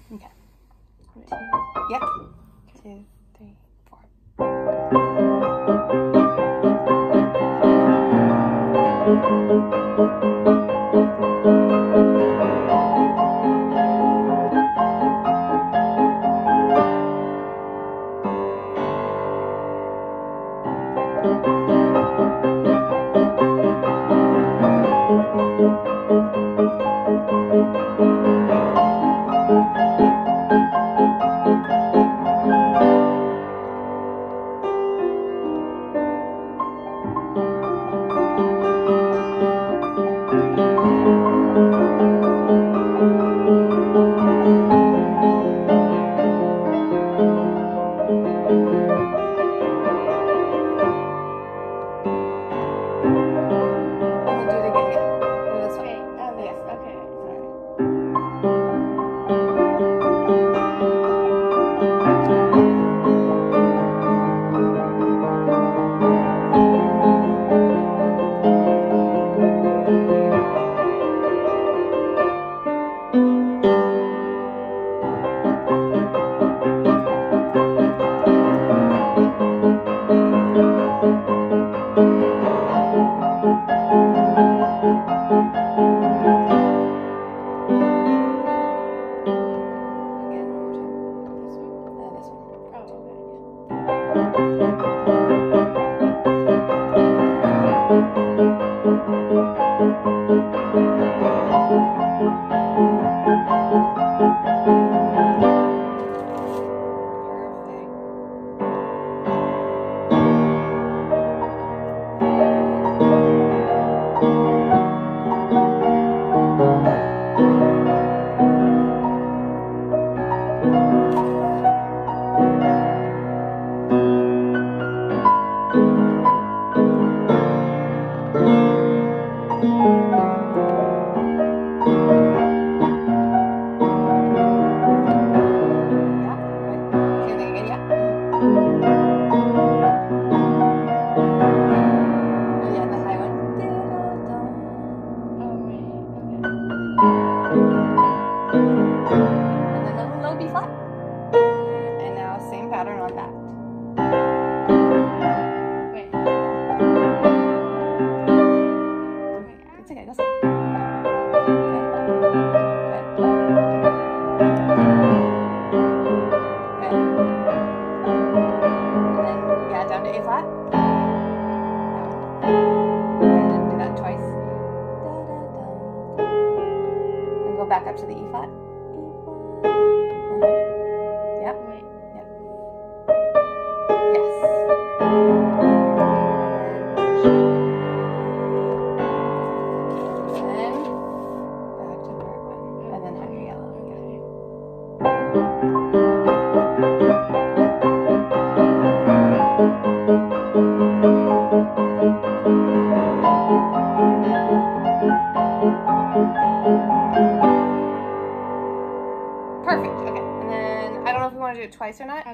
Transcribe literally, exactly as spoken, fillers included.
Okay. Two. Yep. Two, three, four. Pattern on that. Wait. It's okay, that's it. Good. Good. Good. And then, yeah, down to A flat. Down. And then do that twice. Da, da, da. And go back up to the E flat. E flat. Uh-huh. Yep. Wait. Yep. Yes. And then back to part one. And then have your yellow. Perfect. Okay. And then I don't know if we want to do it twice or not.